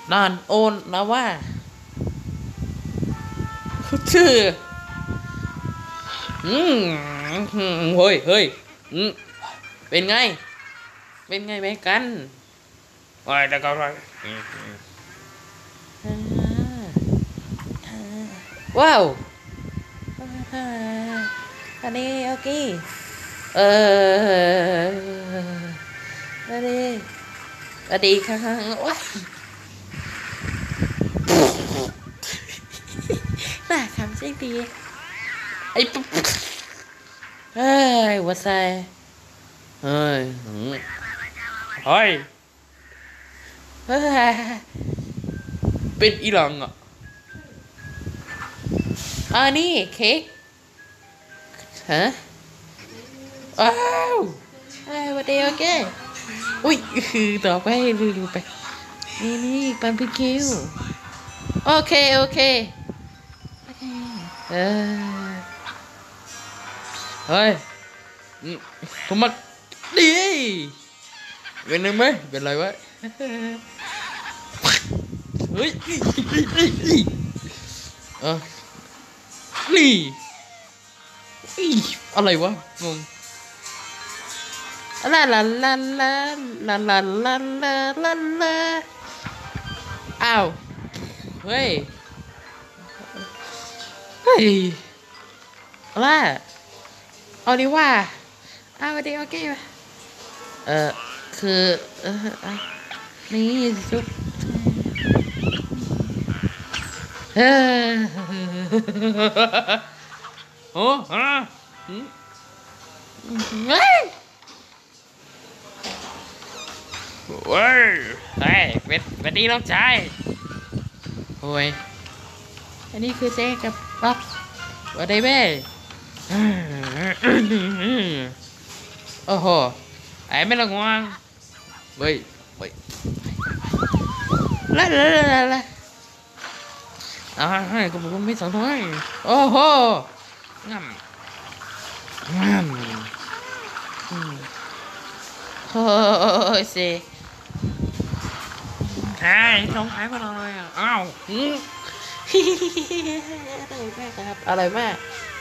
นานโอนนะว่าชื่ออืมเฮ้ยเฮ้ยอืมเป็นไงเป็นไงแม่กันโอ้ยแต่ก็อ่าว้าวอ่าอันนี้โอเคเอออันนี้สวัสดีครับว้ายน่าคำเสียงดีไอ้ปุ๊บเฮ้ยวัดไซเฮ้ยเฮ้ยเฮ้ยเป็นอีหลังอ่ะอันนี้เค้กฮะอ้าวไอ้วันเดียวโอเคอุ้ยต่อไปดูไปนี่ปันพิคิวโอเคโอเคโอเคเออเฮ้ยผมมาดีเป็นไรไหมเป็นไรวะเฮ้ยเออนี่อะไรวะงงลาลาลาลาลาลาลาลาลาลาอ้าวเฮ้ยเฮ้ยล่าเอาดีว่าอ้าวดีโอเคเออคือนี่จุ๊บเออโอ้ฮะเฮ้ยเว้ยเฮ้ยเป็นดีน้องชายโอ้ยอันนี้คือเจ๊กับป๊อกว่าได้แม่โอ้โหไอ้ไม่ละงวงเฮ้ยเฮ้ยละให้ก็บอกว่าไม่สองท้อยโอ้โหงั้มงั้มโอ้ยเซ่ไอ้ท้องหายไปเลยอ่ะอ้าวอะไรแม่ครับอะไรแม่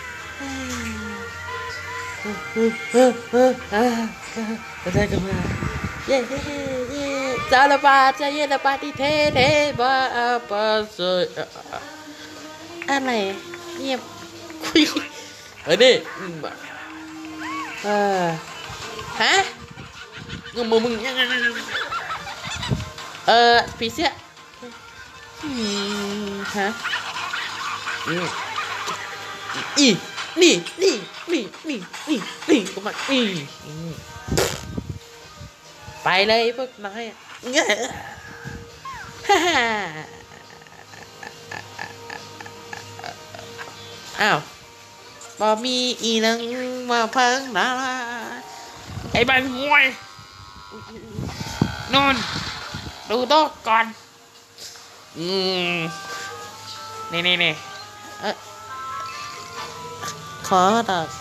ได้กันมาเย้เย้ซาลาบาจะเย็นละบาที่เทเทบาปาเซอะไรเงียบคุยเฮ้ยดิฮะมึงผีเสื้อฮะอีนี่ก็มาไปเลยพวกนายอ้าวบอมีอีนังมาพังนะไอ้ใบมวยนอนดูโต๊ะก่อนนี่ขอตัด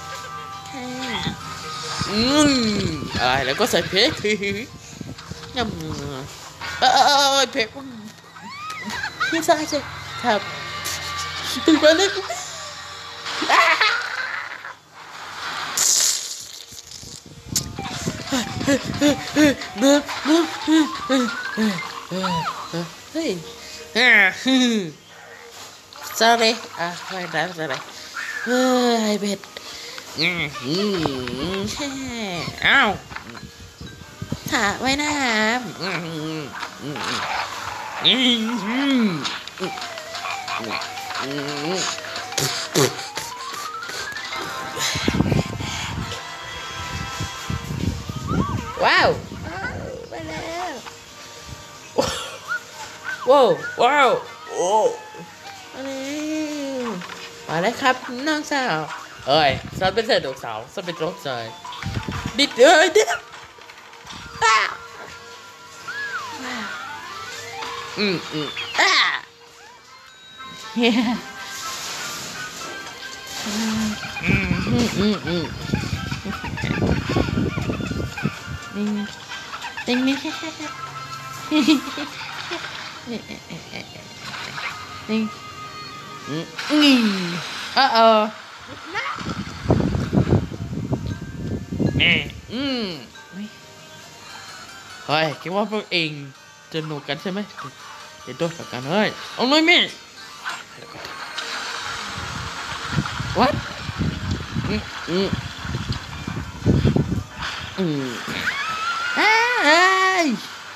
อะไรแล้วก็ใส่เพชรยำเพชรไม่ใช่ใช่ครับตึงไปเลยเฮ้ยsorry ไม่ได้ sorry เฮ้ยเบ็ดอ้าวถ่าไว้น้ำว้าวไปแล้วว้าวโอ้มาแล้วครับน้องสาวเอ้ยฉันเป็นเด็กสาวฉันเป็นรถใจดิดิอ่าเฮ้ติงนี่นี่นี่นี่เออนี่เฮ้ยคิดว่าพวกเองจะหนุกกันใช่ไหมเดี๋ยวโดนกันเฮ้ยเอาเลยแม่ what อืมอืมอืมอ้าย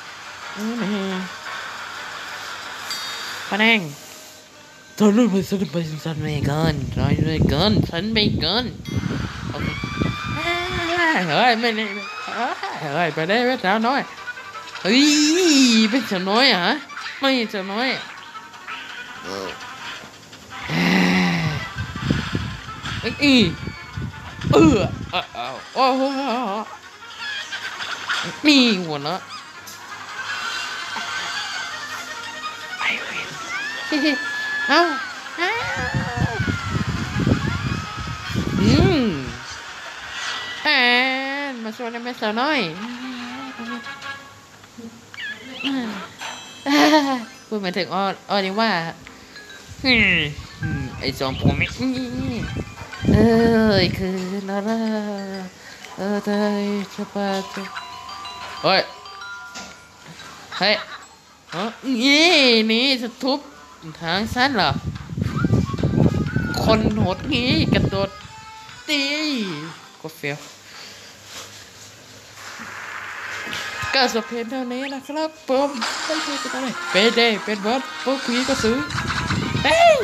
พนังตอนนู้นไปสันไปสันไปกันรอยไปกันสันไปกันโอเคเฮ้ยไม่ได้เฮ้ยไปได้ไหมสาวน้อยเฮ้ยเป็นสาวน้อยเหรอไม่สาวน้อยเอ้ยโอ้โหนี่หัวละไปเว้นเอ้าอืมมาชวนได้ไหมสาวน้อยพูดหมายถึงอ้อนี่ว่าไอ้จอมผมเอ้ยคือนาราได้จะปาจะเฮ้ยเฮ้ยนี่จะทุบทางสั้นเหรอคนโหดงี้กระโดดตีก็เฟี้ยวก็จบเพียงเท่านี้นะครับผมไม่ใช่กันเลยเป็นเดย์เป็นบอสพวกพี่ก็ซื้อเฮ้ย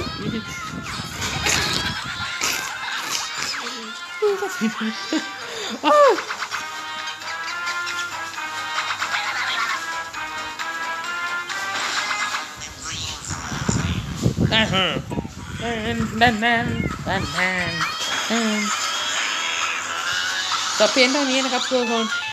จบเพียงเท่านี้นะครับทุกคน